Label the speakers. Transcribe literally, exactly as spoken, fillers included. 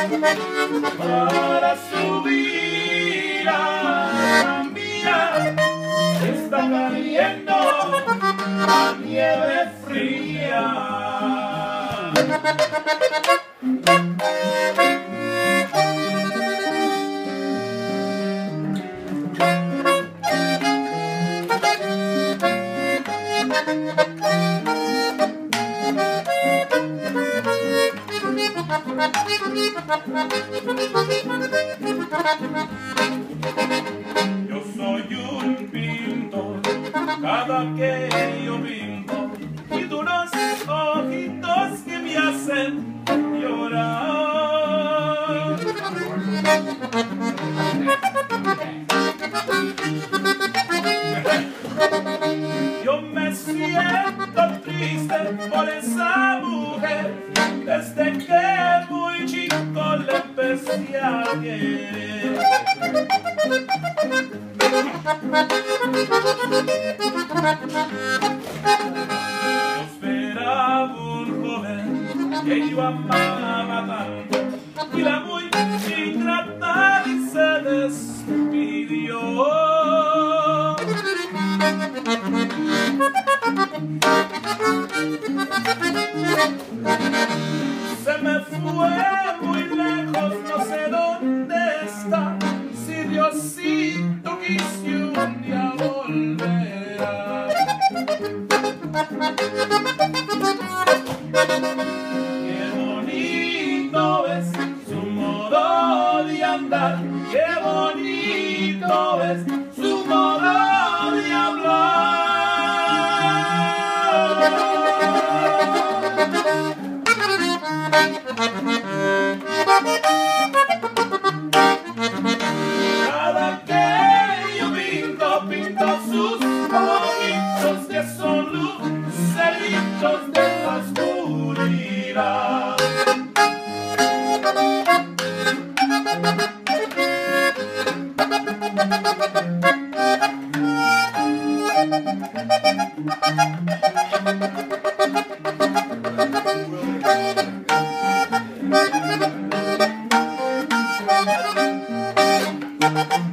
Speaker 1: para subir a la mía. Está cayendo la nieve fría. Yo soy un pintor, cada que yo pinto, y tú unos ojitos que me hacen llorar. Yo me siento triste por esa mujer, desde que muy chico le empecé a querer. Yo esperaba un joven que yo amaba tanto, y la muy ingrata y se despidió. Se me fue muy lejos, no sé dónde está. Si Diosito quiso un día volverá. Qué bonito es su modo de andar, qué bonito es su modo de hablar. Cada que yo pinto, pinto sus ojitos que son luceritos de la oscuridad. Thank you.